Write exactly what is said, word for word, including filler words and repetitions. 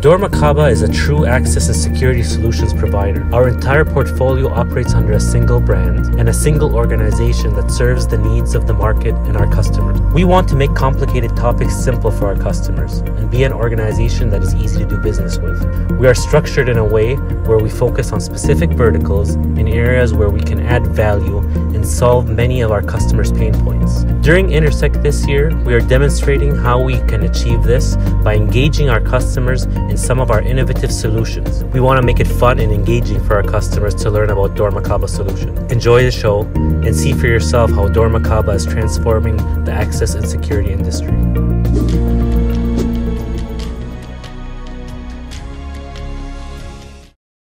dormakaba is a true access and security solutions provider. Our entire portfolio operates under a single brand and a single organization that serves the needs of the market and our customers. We want to make complicated topics simple for our customers and be an organization that is easy to do business with. We are structured in a way where we focus on specific verticals in areas where we can add value and solve many of our customers' pain points. During Intersect this year, we are demonstrating how we can achieve this by engaging our customers in some of our innovative solutions. We want to make it fun and engaging for our customers to learn about dormakaba solutions. Enjoy the show and see for yourself how dormakaba is transforming the access and security industry.